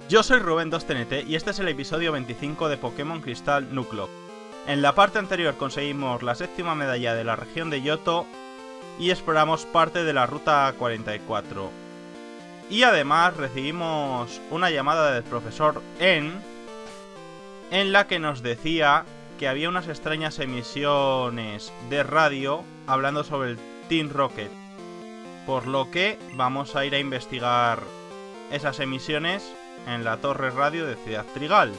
Yo soy Rubén2TNT y este es el episodio 25 de Pokémon Cristal Núcleo. En la parte anterior conseguimos la séptima medalla de la región de Yoto y exploramos parte de la ruta 44. Y además recibimos una llamada del profesor en la que nos decía que había unas extrañas emisiones de radio hablando sobre el Team Rocket. Por lo que vamos a ir a investigar esas emisiones en la torre radio de Ciudad Trigal.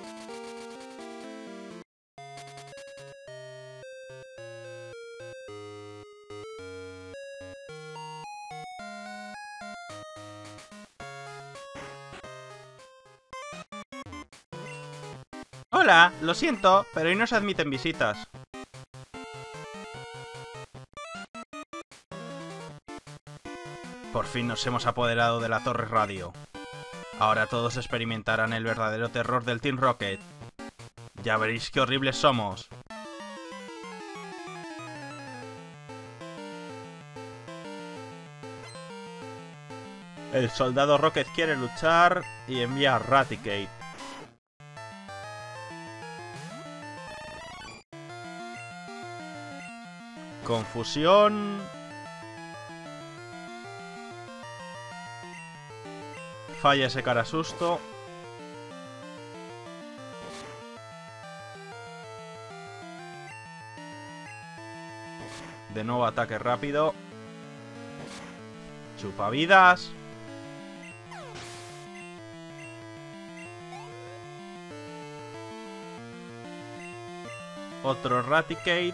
Hola, lo siento, pero hoy no se admiten visitas. Por fin nos hemos apoderado de la torre radio. Ahora todos experimentarán el verdadero terror del Team Rocket. Ya veréis qué horribles somos. El soldado Rocket quiere luchar y envía a Raticate. Confusión. Falla ese cara susto. De nuevo ataque rápido. Chupavidas. Otro Raticate.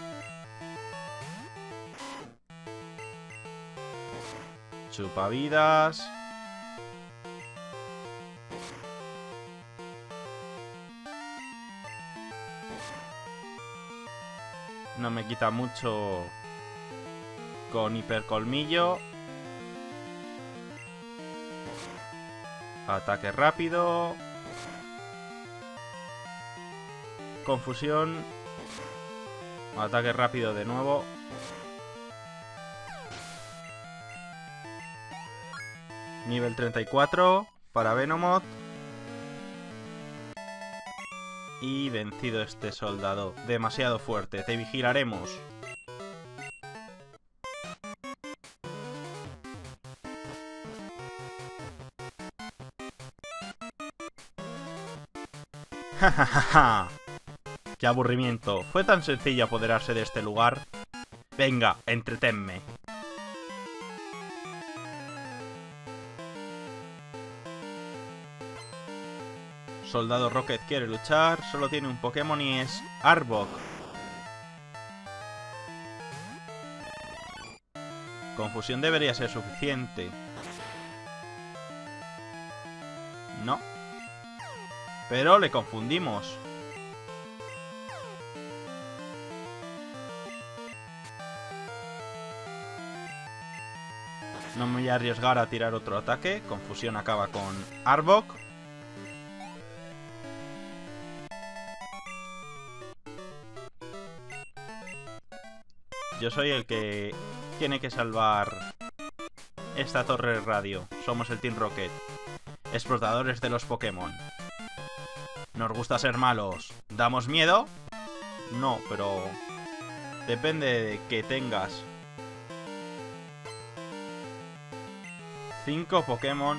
Chupavidas. No me quita mucho con hipercolmillo. Ataque rápido. Confusión. Ataque rápido de nuevo. Nivel 34 para Venomoth. Y vencido este soldado. Demasiado fuerte. Te vigilaremos. Jajajaja. Qué aburrimiento. Fue tan sencillo apoderarse de este lugar. Venga, entretenme. Soldado Rocket quiere luchar, solo tiene un Pokémon y es Arbok. Confusión debería ser suficiente. No. Pero le confundimos. No me voy a arriesgar a tirar otro ataque. Confusión acaba con Arbok. Yo soy el que tiene que salvar esta torre radio. Somos el Team Rocket. Explotadores de los Pokémon. Nos gusta ser malos. ¿Damos miedo? No, pero depende de que tengas 5 Pokémon.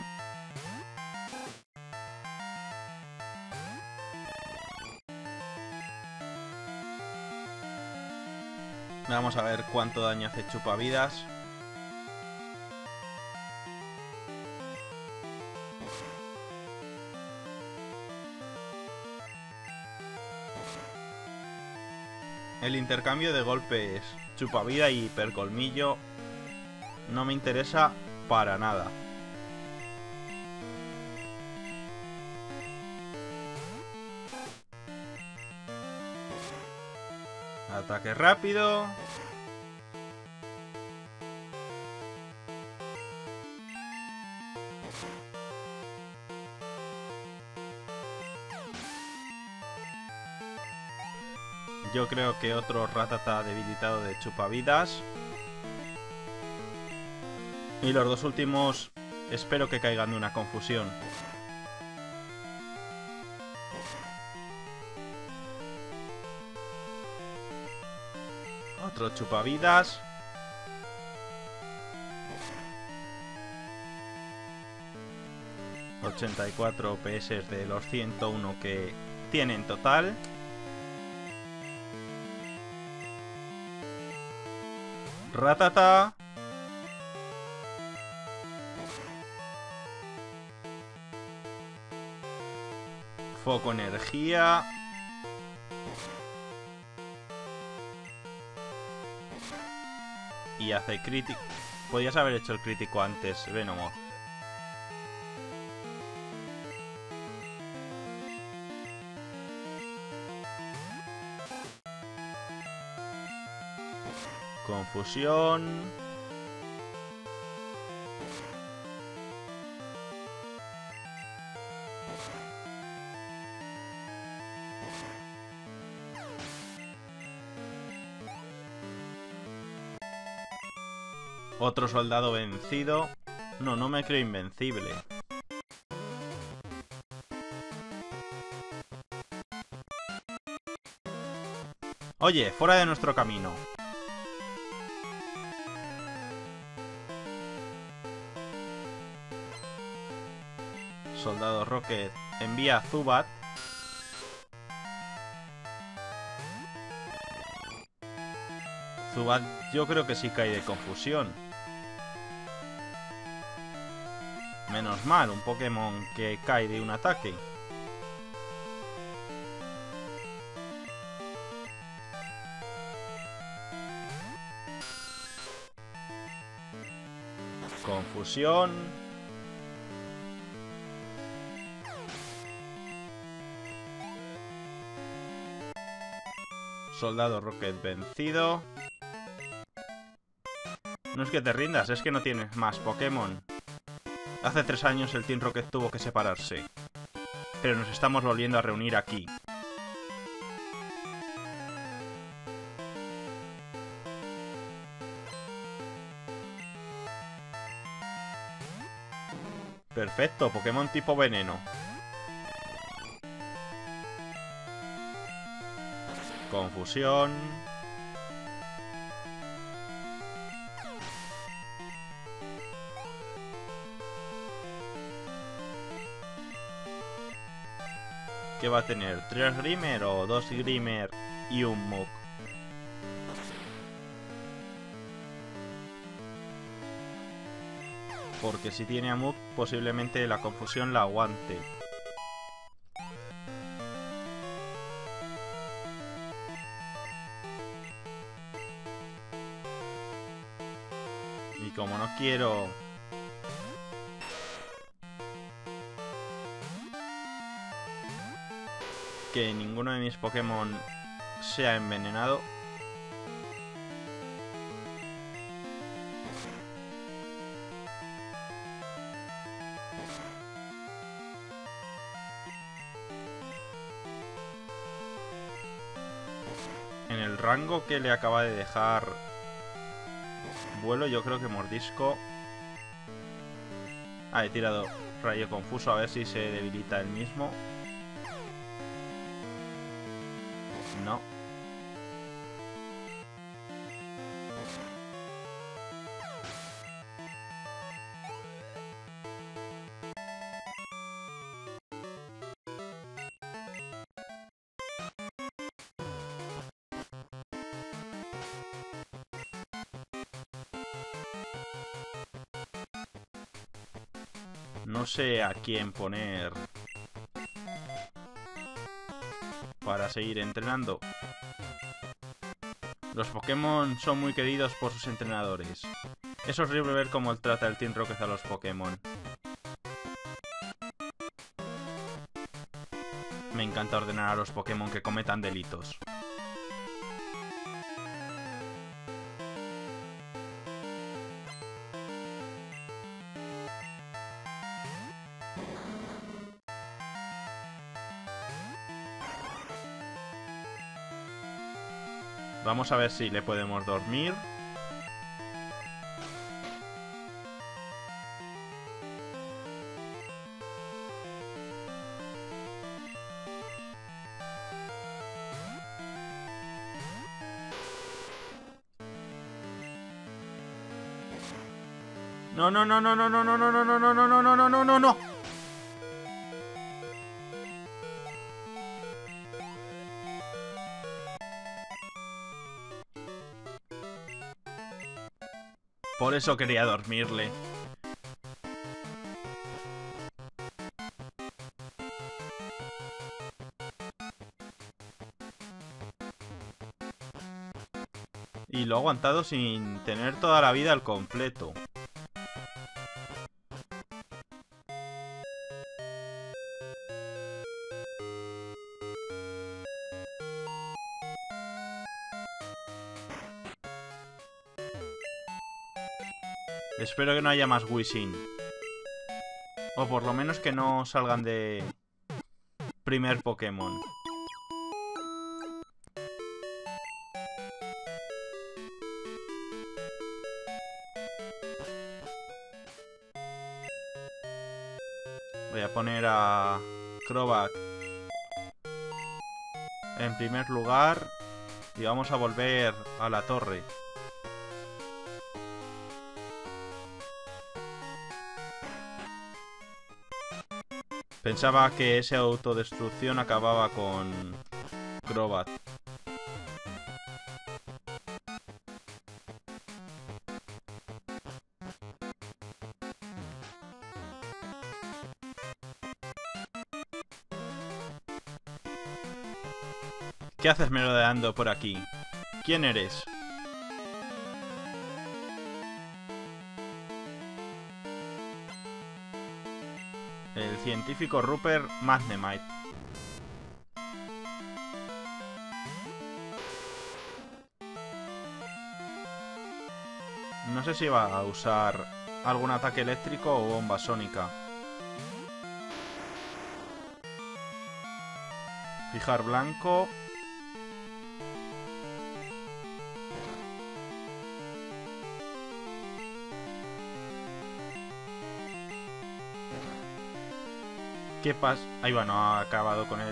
Vamos a ver cuánto daño hace Chupavidas. El intercambio de golpes Chupavida y Hipercolmillo no me interesa para nada. Ataque rápido. Yo creo que otro Rattata debilitado de Chupavidas. Y los dos últimos espero que caigan de una confusión. Otro chupavidas. ...84 PS de los 101 que tiene en total. Ratata. Foco energía. Y hace crítico. Podías haber hecho el crítico antes, Venomoth. Confusión. Otro soldado vencido. No, no me creo invencible. Oye, fuera de nuestro camino. Soldado Rocket envía a Zubat. Zubat yo creo que sí cae de confusión. Menos mal, un Pokémon que cae de un ataque. Confusión. Soldado Rocket vencido. No es que te rindas, es que no tienes más Pokémon. Hace 3 años el Team Rocket tuvo que separarse. Pero nos estamos volviendo a reunir aquí. Perfecto, Pokémon tipo veneno. Confusión. ¿Qué va a tener? ¿3 Grimer o 2 Grimer y un Muk? Porque si tiene a Muk, posiblemente la confusión la aguante. Y como no quiero... que ninguno de mis Pokémon sea envenenado. En el rango que le acaba de dejar vuelo, yo creo que Mordisco... Ah, he tirado rayo confuso, a ver si se debilita el mismo. No. No sé a quién poner para seguir entrenando. Los Pokémon son muy queridos por sus entrenadores. Es horrible ver cómo trata el Team Rocket a los Pokémon. Me encanta ordenar a los Pokémon que cometan delitos. Vamos a ver si le podemos dormir. No, no, no, no, no, no, no, no, no, no, no, no, no, no, no, no, no. Por eso quería dormirle. Y lo ha aguantado sin tener toda la vida al completo. Espero que no haya más Wishing. O por lo menos que no salgan de primer Pokémon. Voy a poner a Crobat en primer lugar. Y vamos a volver a la torre. Pensaba que esa autodestrucción acababa con Crobat. ¿Qué haces merodeando por aquí? ¿Quién eres? El científico Rupert Magnemite. No sé si va a usar algún ataque eléctrico o bomba sónica. Fijar blanco. ¿Qué pasa? Ahí va, no ha acabado con él.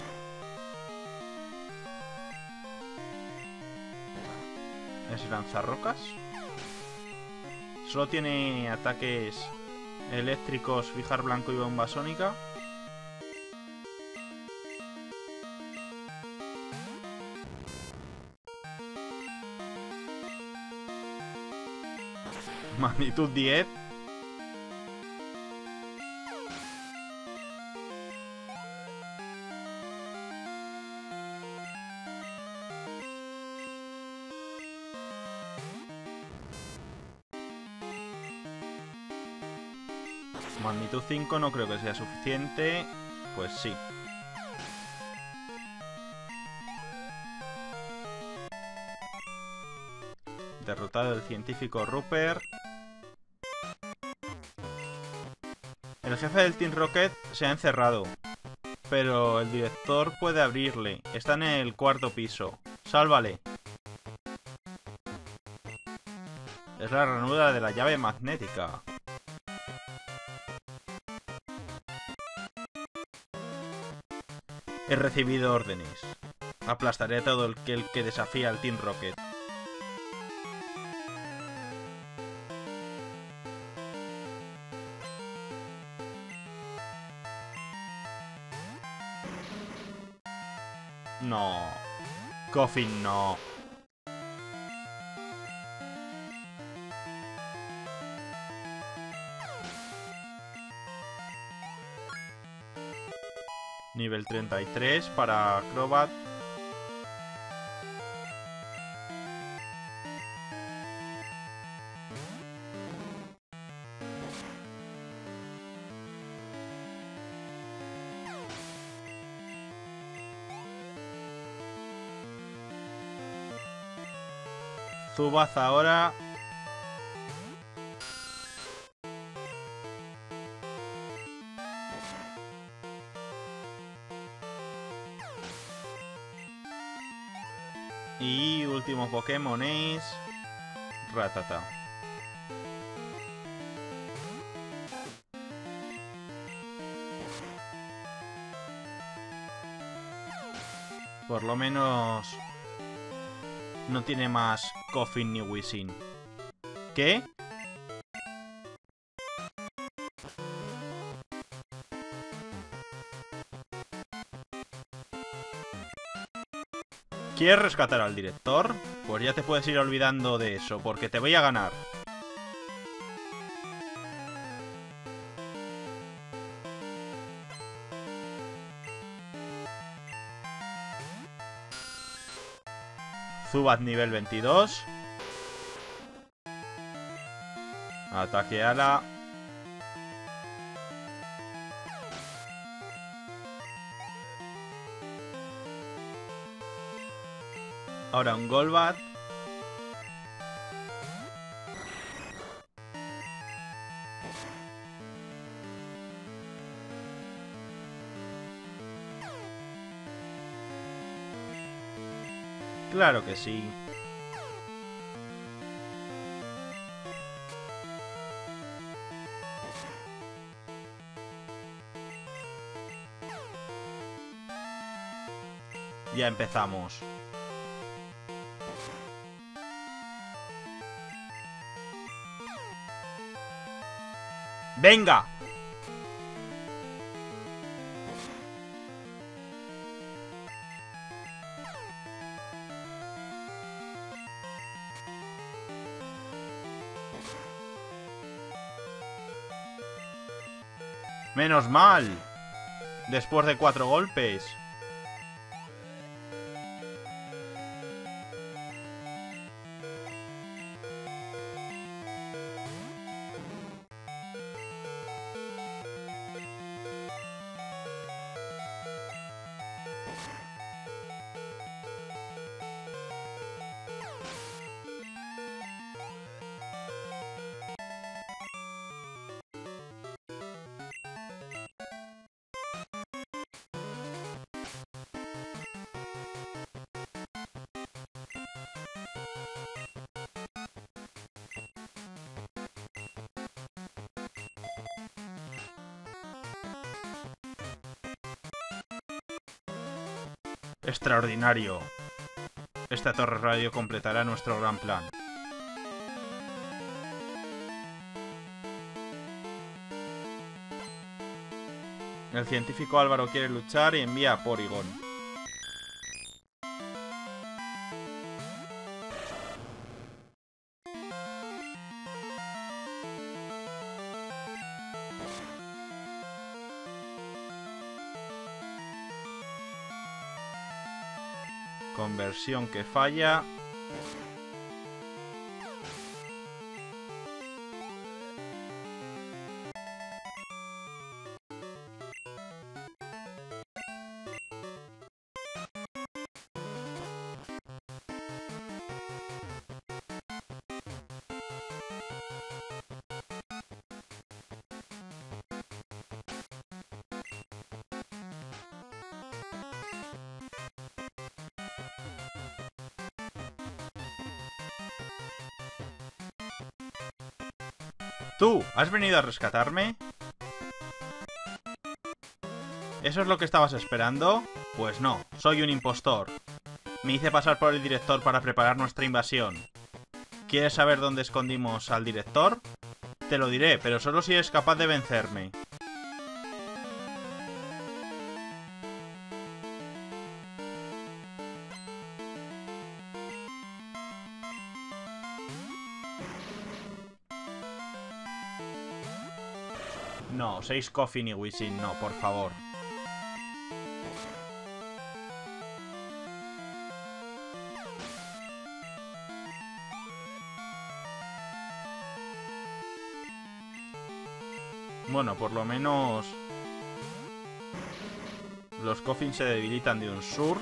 ¿Es lanzarrocas? Solo tiene ataques eléctricos, fijar blanco y bomba sónica. Magnitud 10. Magnitud 5 no creo que sea suficiente. Pues sí. Derrotado el científico Rupert. El jefe del Team Rocket se ha encerrado. Pero el director puede abrirle. Está en el cuarto piso. ¡Sálvale! Es la ranura de la llave magnética. He recibido órdenes. Aplastaré a todo el que desafía al Team Rocket. No. Coffin no. Nivel 33 para Crobat. Zubat ahora. Y último Pokémon es Rattata. Por lo menos no tiene más Coffin ni Wishing. ¿Qué? ¿Quieres rescatar al director? Pues ya te puedes ir olvidando de eso, porque te voy a ganar. Zubat nivel 22. Ataque ala. Ahora un Golbat. Claro que sí. Ya empezamos. ¡Venga! Menos mal. Después de 4 golpes. Extraordinario. Esta torre radio completará nuestro gran plan. El científico Álvaro quiere luchar y envía a Porygon. Conversión que falla. ¿Tú? ¿Has venido a rescatarme? ¿Eso es lo que estabas esperando? Pues no, soy un impostor. Me hice pasar por el director para preparar nuestra invasión. ¿Quieres saber dónde escondimos al director? Te lo diré, pero solo si eres capaz de vencerme. No, 6 Koffing y Wisin, no, por favor. Bueno, por lo menos los Koffing se debilitan de un surf.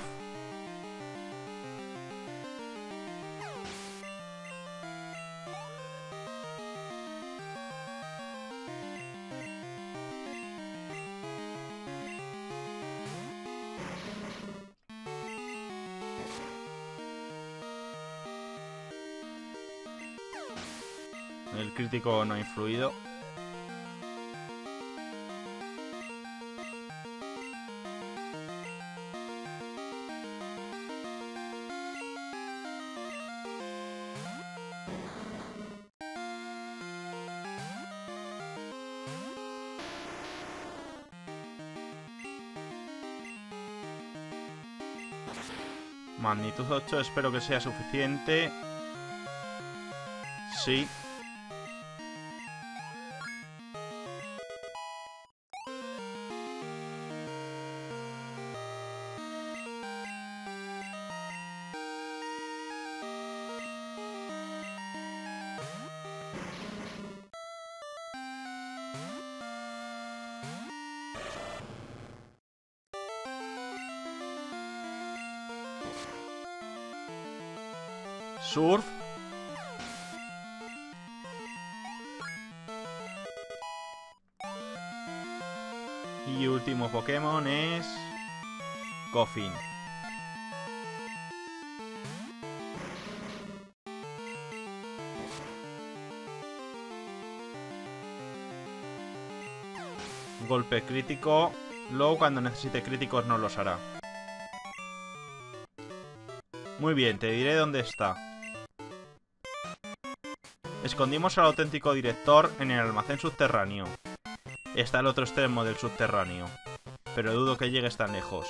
El crítico no ha influido. Magnitud 8, espero que sea suficiente. Sí. Surf. Y último Pokémon es... Koffing. Golpe crítico. Luego cuando necesite críticos no los hará. Muy bien, te diré dónde está. Escondimos al auténtico director en el almacén subterráneo. Está al otro extremo del subterráneo, pero dudo que llegues tan lejos.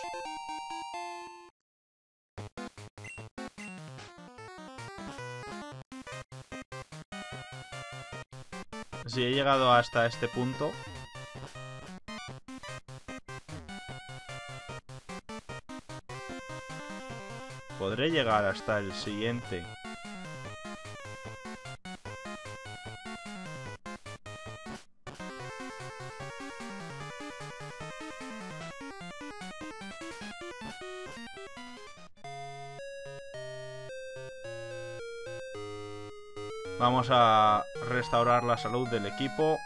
Si he llegado hasta este punto... podré llegar hasta el siguiente. Vamos a restaurar la salud del equipo.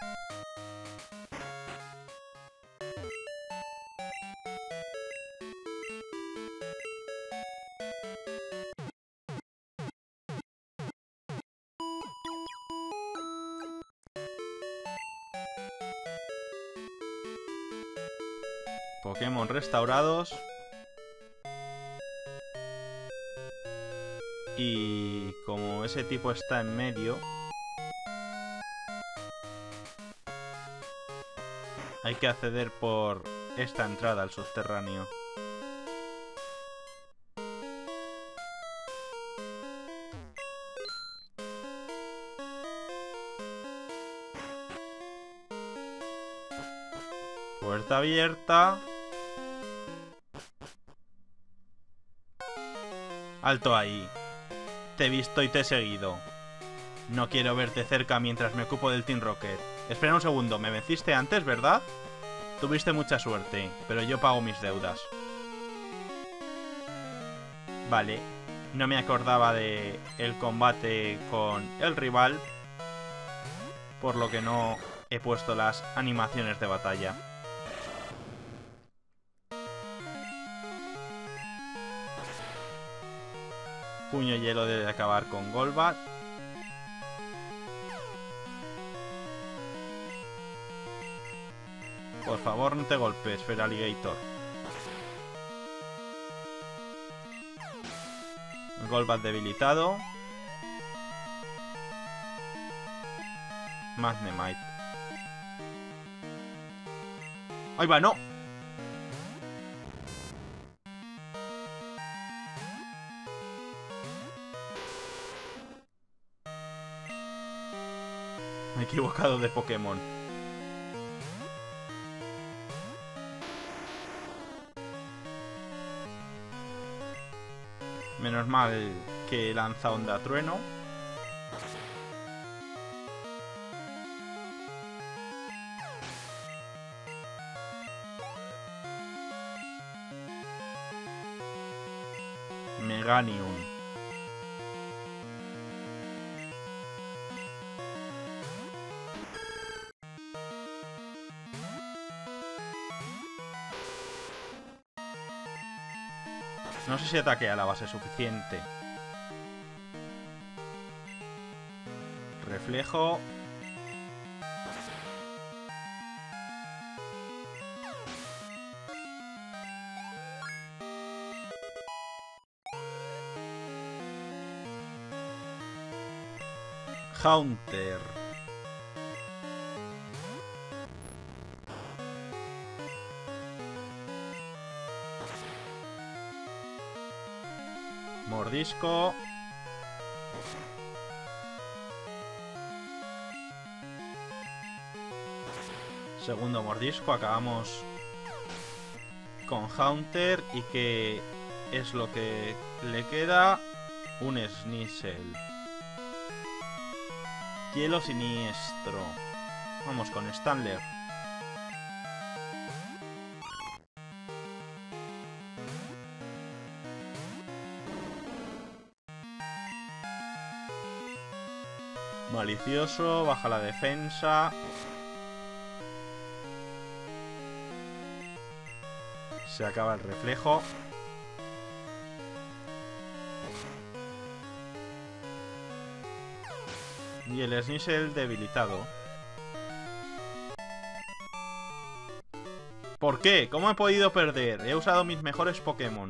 Pokémon restaurados. Y como ese tipo está en medio, hay que acceder por esta entrada al subterráneo. Puerta abierta. Alto ahí. Te he visto y te he seguido. No quiero verte cerca mientras me ocupo del Team Rocket. Espera un segundo, me venciste antes, ¿verdad? Tuviste mucha suerte, pero yo pago mis deudas. Vale, no me acordaba de el combate con el rival, por lo que no he puesto las animaciones de batalla. Puño hielo debe acabar con Golbat. Por favor, no te golpes, Feraligatr. Golbat debilitado. Magnemite. ¡Ahí va, no! Me he equivocado de Pokémon. Menos mal que lanza onda trueno. Meganium. No sé si ataque a la base suficiente. Reflejo. Haunter. Mordisco. Segundo mordisco. Acabamos con Haunter. ¿Y qué es lo que le queda? Un Sneasel. Hielo siniestro. Vamos con Stanler. Malicioso, baja la defensa. Se acaba el reflejo. Y el Sneasel debilitado. ¿Por qué? ¿Cómo he podido perder? He usado mis mejores Pokémon.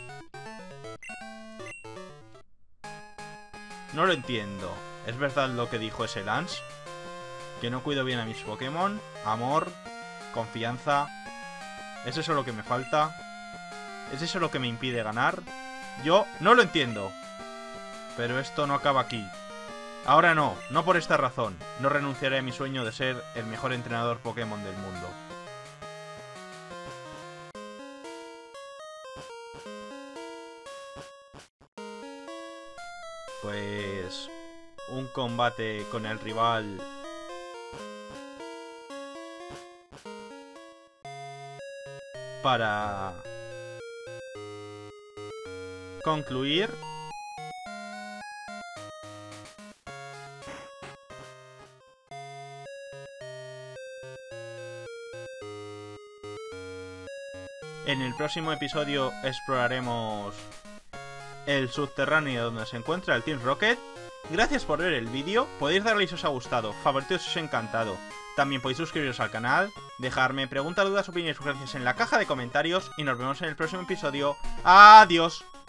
No lo entiendo. ¿Es verdad lo que dijo ese Lance? ¿Que no cuido bien a mis Pokémon? Amor, confianza. ¿Es eso lo que me falta? ¿Es eso lo que me impide ganar? Yo no lo entiendo. Pero esto no acaba aquí. Ahora no, no por esta razón. No renunciaré a mi sueño de ser el mejor entrenador Pokémon del mundo. Pues... un combate con el rival... para... concluir... En el próximo episodio exploraremos el subterráneo donde se encuentra el Team Rocket. Gracias por ver el vídeo, podéis darle si os ha gustado, favorito si os ha encantado. También podéis suscribiros al canal, dejarme preguntas, dudas, opiniones y sugerencias en la caja de comentarios y nos vemos en el próximo episodio. ¡Adiós!